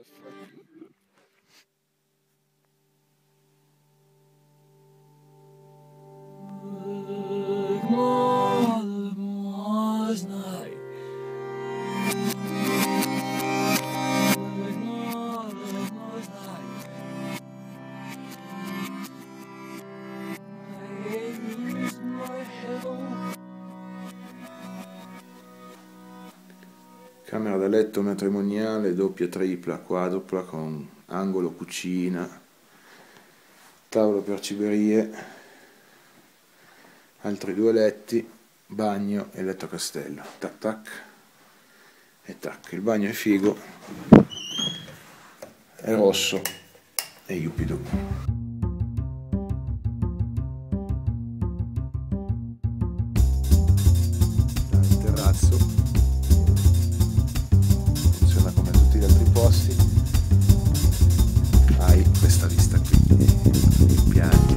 Camera da letto matrimoniale, doppia, tripla, quadrupla, con angolo cucina, tavolo per ciberie, altri 2 letti, bagno e letto castello. Tac tac e tac. Il bagno è figo, è rosso e yuppidoo. Il terrazzo come tutti gli altri posti, hai questa vista qui, i pianti,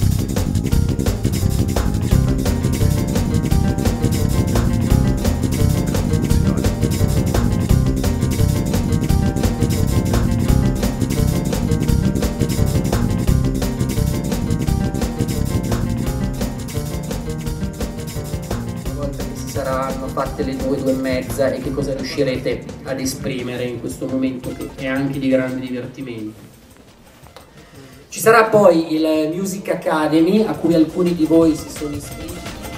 saranno fatte le 2, 2 e mezza, e che cosa riuscirete ad esprimere in questo momento che è anche di grande divertimento. Ci sarà poi il Music Academy a cui alcuni di voi si sono iscritti.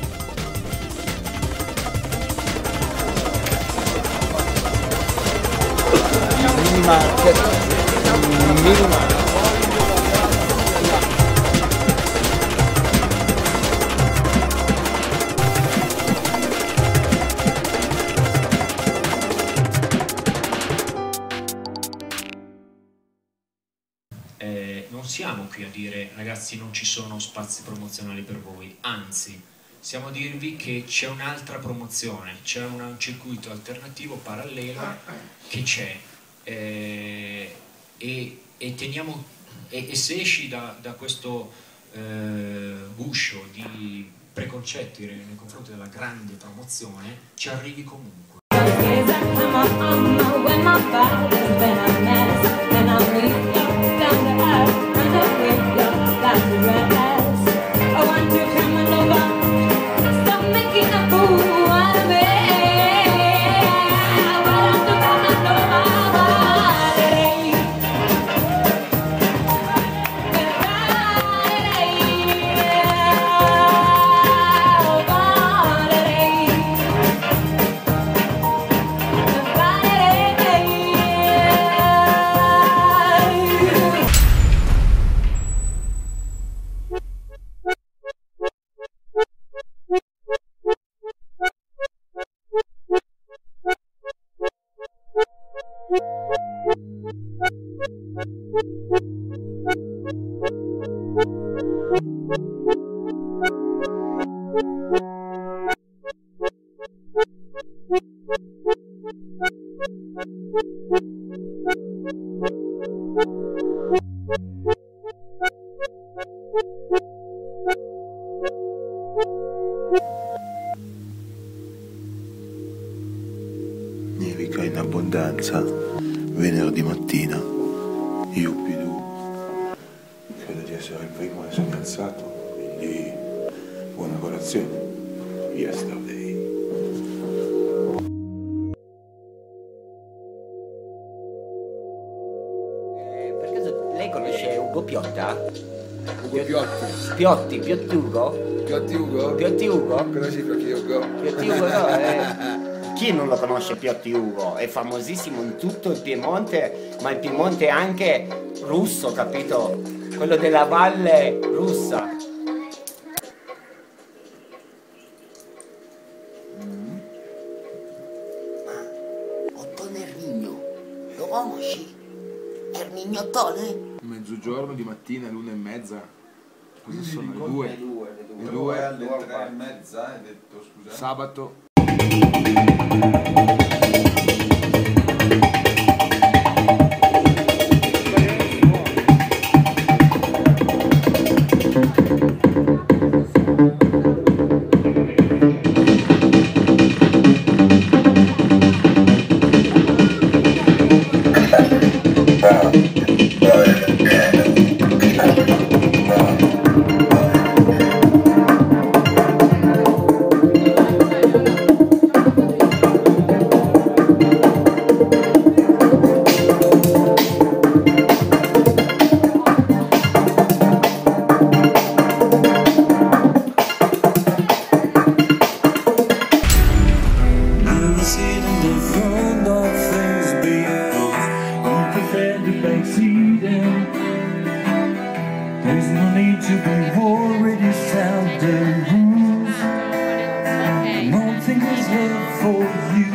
mini market. Non siamo qui a dire ragazzi non ci sono spazi promozionali per voi, anzi siamo a dirvi che c'è un'altra promozione, c'è un circuito alternativo parallelo che c'è e teniamo, e se esci da questo guscio di preconcetti nei confronti della grande promozione ci arrivi comunque. Nevica in abbondanza venerdì mattina, yuppidoo, credo di essere il primo a essermi alzato, quindi buona colazione, yesterday. Per caso lei conosce Ugo Piotta? Ugo Piotti. Piotti, Piotti Ugo? Piotti Ugo? Piotti Ugo? Conosci Piotti Ugo? Piotti Ugo no, Chi non lo conosce Piotti Ugo? È famosissimo in tutto il Piemonte, ma il Piemonte è anche russo, capito? Quello della valle russa. Ottone Ermigno, lo conosci? Ermigno Ottone? Mezzogiorno di mattina, l'1:30. Cosa sono le 2? Le 2 alle 3:30 hai detto, scusa? Sabato. need to be worried, you sound the rules. Nothing is left for you.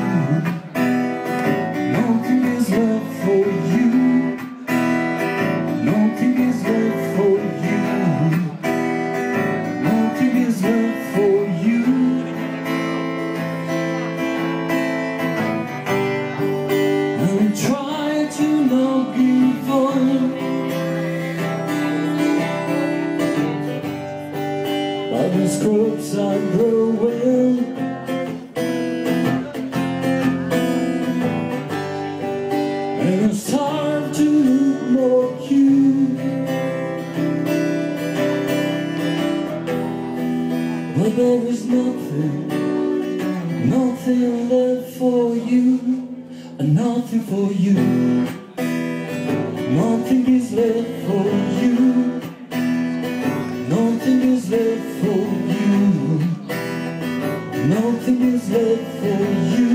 Nothing is left for you. Nothing is left for you. Nothing is left for you. I'm trying to not give up, but the scrubs are growing. And it's time to look more cute, but there is nothing left for you, and nothing for you. Nothing is left for you. Nothing is left for you. Nothing is left for you.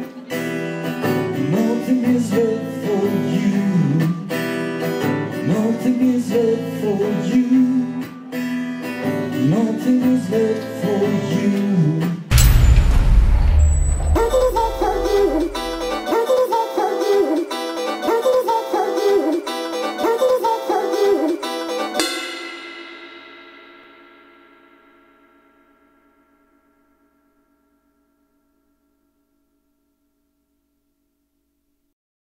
Nothing is left for you. Nothing is left for you. Nothing is left for you.